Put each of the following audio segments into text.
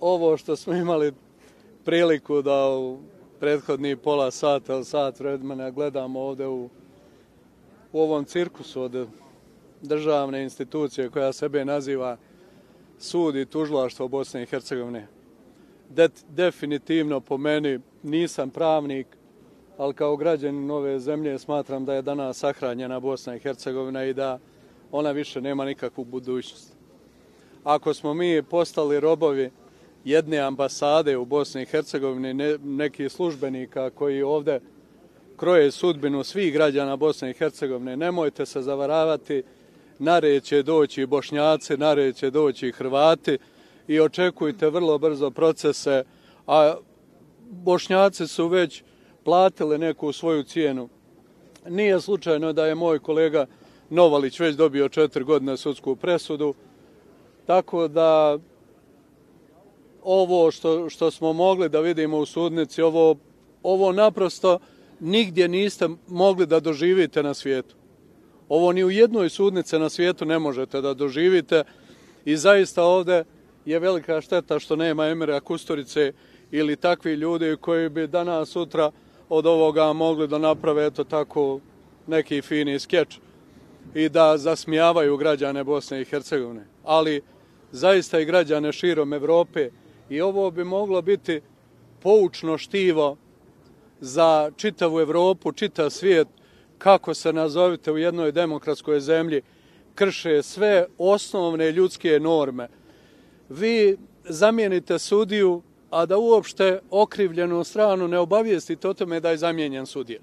ovo što smo imali priliku da u prethodnih pola sata ili sat vremena gledamo ovdje u ovom cirkusu od državne institucije koja sebe naziva sud i tužilaštvo Bosne i Hercegovine. Definitivno po meni nisam pravnik, ali kao građanin ove zemlje smatram da je danas sahranjena Bosna i Hercegovina i da ona više nema nikakvu budućnost. Ako smo mi postali robovi jedne ambasade u Bosni i Hercegovini, nekih službenika koji ovdje kroje sudbinu svih građana Bosne i Hercegovine, nemojte se zavaravati, na red će doći Bošnjaci, na red će doći Hrvati i očekujte vrlo brzo procese, a Bošnjaci su već platili neku svoju cijenu. Nije slučajno da je moj kolega Novalić već dobio 4 godine sudsku presudu, tako da ovo što smo mogli da vidimo u sudnici, ovo naprosto nigdje niste mogli da doživite na svijetu. Ovo ni u jednoj sudnici na svijetu ne možete da doživite i zaista ovdje je velika šteta što nema Emira Kusturice ili takvi ljudi koji bi danas sutra od ovoga mogli da naprave eto tako neki fini skeč i da zasmijavaju građane Bosne i Hercegovine. Ali zaista i građane širom Evrope i ovo bi moglo biti poučno štivo za čitavu Evropu, čitav svijet, kako se nazovite u jednoj demokratskoj zemlji, krše sve osnovne ljudske norme. Vi zamijenite sudiju, a da uopšte okrivljenu stranu ne obavijestite o tome da je zamijenjen sudija.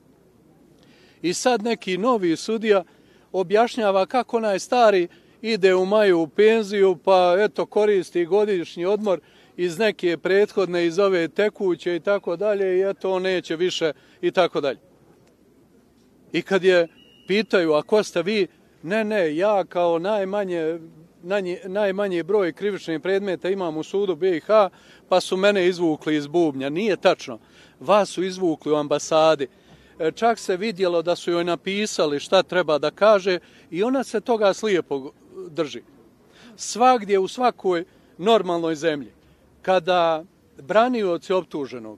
I sad neki novi sudija objašnjava kako onaj stari ide u maju u penziju, pa eto koristi godišnji odmor iz neke prethodne, iz ove tekuće i tako dalje, i eto on neće više i tako dalje. I kad je pitaju, a ko ste vi? Ne, ja kao najmanji broj krivičnih predmeta imam u sudu BiH, pa su mene izvukli iz bubnja. Nije tačno. Vas su izvukli u ambasadi. Čak se vidjelo da su joj napisali šta treba da kaže i ona se toga slijepo drži. Svagdje u svakoj normalnoj zemlji, kada branioci optuženog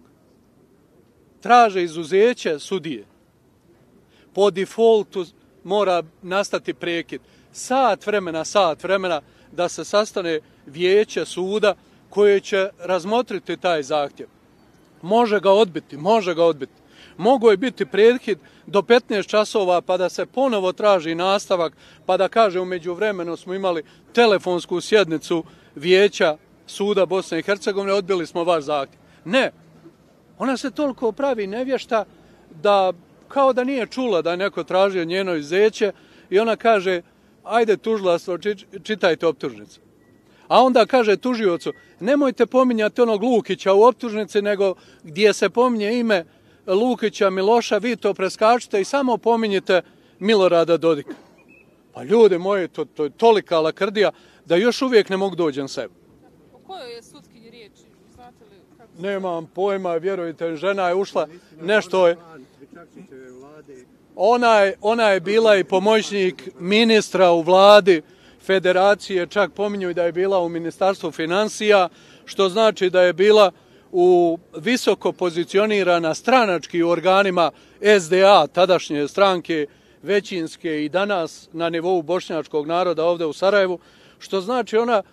traže izuzeće sudije, po defaultu mora nastati prekid. Sat vremena da se sastane vijeće suda koje će razmotriti taj zahtjev. Može ga odbiti. Mogu je biti prekid do 15 časova pa da se ponovo traži nastavak, pa da kaže u međuvremenu smo imali telefonsku sjednicu vijeća suda Bosne i Hercegovine, odbili smo vaš zahtjev. Ne, ona se toliko pravi nevješta da kao da nije čula da je neko tražio njeno izuzeće i ona kaže, ajde tužilaštvo, čitajte optužnicu. A onda kaže tužiocu, nemojte pominjati onog Lukića u optužnici, nego gdje se pominje ime Lukića Miloša, vi to preskačite i samo pominjite Milorada Dodika. Pa ljudi moji, to je tolika lakrdija da još uvijek ne mogu doći na sebe. O kojoj je sudski riječi? Znate li kako? Nemam pojma, vjerujte, žena je ušla, nešto je... Ona je bila i pomoćnik ministra u vladi federacije, čak pominju da je bila u ministarstvu financija, što znači da je bila u visoko pozicionirana stranački u organima SDA, tadašnje stranke većinske i danas na nivou bošnjačkog naroda ovdje u Sarajevu, što znači ona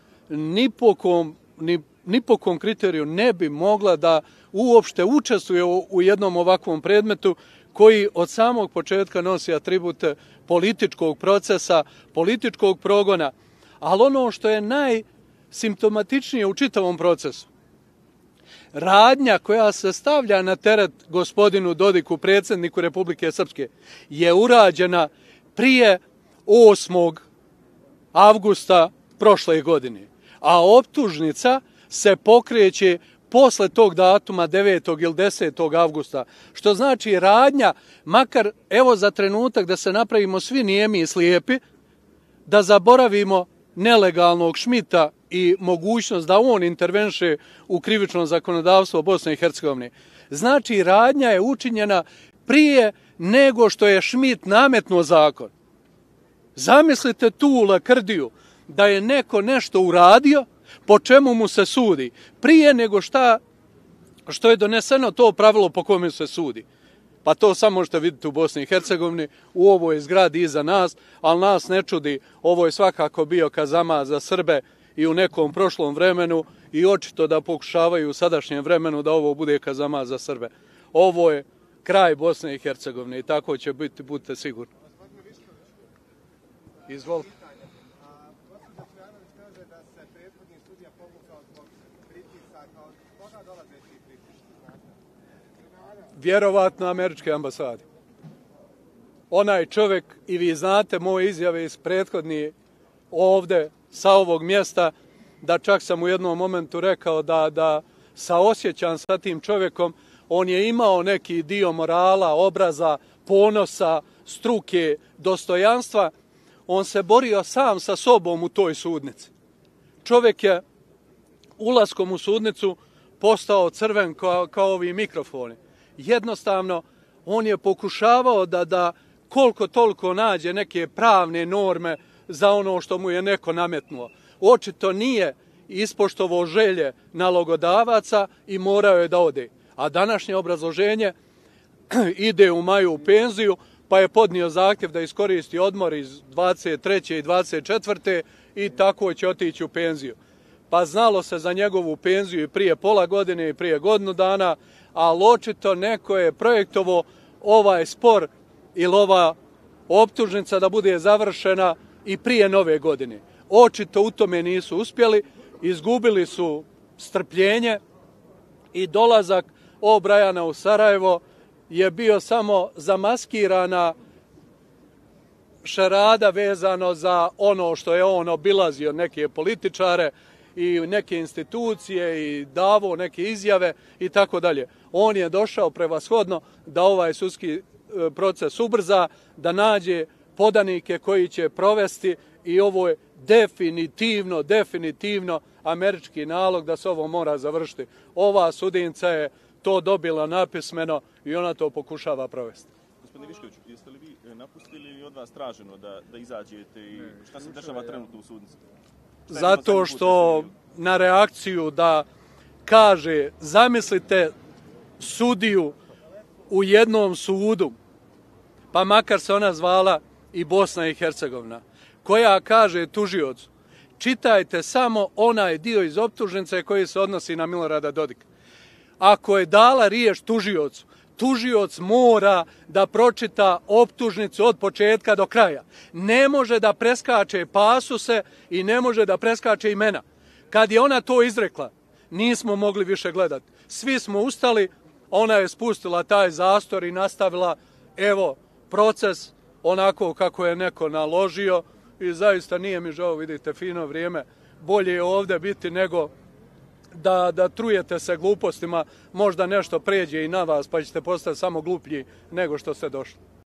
ni po kom kriteriju ne bi mogla da uopšte učestvuje u jednom ovakvom predmetu koji od samog početka nosi atribute političkog procesa, političkog progona. Ali ono što je najsimptomatičnije u čitavom procesu, radnja koja se stavlja na teret gospodinu Dodiku, predsjedniku Republike Srpske, je urađena prije 8. avgusta prošle godine. A optužnica se pokreće posle tog datuma 9. ili 10. avgusta. Što znači radnja, makar evo za trenutak da se napravimo svi nijemi i slijepi, da zaboravimo nelegalnog Šmita i mogućnost da on intervenše u krivično zakonodavstvo Bosne i Hercegovine. Znači radnja je učinjena prije nego što je Šmit nametnuo zakon. Zamislite tu lakrdiju da je neko nešto uradio, Po čemu mu se sudi? Prije nego što je doneseno to pravilo po kome se sudi. Pa to samo možete vidjeti u Bosni i Hercegovini, u ovoj zgradi iza nas, ali nas ne čudi, ovo je svakako bio kazama za Srbe i u nekom prošlom vremenu i očito da pokušavaju u sadašnjem vremenu da ovo bude kazama za Srbe. Ovo je kraj Bosne i Hercegovine i tako će biti, budite sigurni. Izvolite. Vjerovatno američke ambasade. Onaj čovjek, i vi znate moje izjave iz prethodnije ovdje sa ovog mjesta, da čak sam u jednom momentu rekao da saosjećam sa tim čovjekom. On je imao neki dio morala, obraza, ponosa, struke, dostojanstva. On se borio sam sa sobom u toj sudnici. Čovjek je ulaskom u sudnicu postao crven kao ovi mikrofoni. Jednostavno, on je pokušavao da koliko toliko nađe neke pravne norme za ono što mu je neko nametnuo. Očito nije ispoštovao želje nalogodavaca i morao je da ode. A današnje obrazloženje ide u maju u penziju, pa je podnio zahtjev da iskoristi odmor iz 23. i 24. i tako će otići u penziju. Pa znalo se za njegovu penziju i prije pola godine i prije godinu dana, ali očito neko je projektovao ovaj spor ili ova optužnica da bude završena i prije nove godine. Očito u tome nisu uspjeli, izgubili su strpljenje i dolazak O'Briana u Sarajevo je bio samo zamaskirana šarada vezano za ono što je on obilazio neke političare i neke institucije i davo neke izjave i tako dalje. On je došao prevashodno da ovaj sudski proces ubrza, da nađe podanike koji će provesti i ovo je definitivno američki nalog da se ovo mora završiti. Ova sudinca je to dobila napismeno i ona to pokušava provesti. Gospodine Viškoviću, jeste li vi napustili ili od vas traženo da izađete i šta se dešava trenutno u sudnici? Zato što na reakciju da kaže, zamislite sudiju u jednom sudu, pa makar se ona zvala i Bosna i Hercegovina, koja kaže tužiocu, čitajte samo onaj dio iz optužnice koji se odnosi na Milorada Dodika. Ako je dala riječ tužiocu, tužioc mora da pročita optužnicu od početka do kraja. Ne može da preskače pasuse i ne može da preskače imena. Kad je ona to izrekla, nismo mogli više gledati. Svi smo ustali, ona je spustila taj zastor i nastavila, evo, proces onako kako je neko naložio i zaista nije mi žao, vidite, fino vrijeme. Bolje je ovdje biti nego da trujete se glupostima, možda nešto pređe i na vas pa ćete postati samo gluplji nego što ste došli.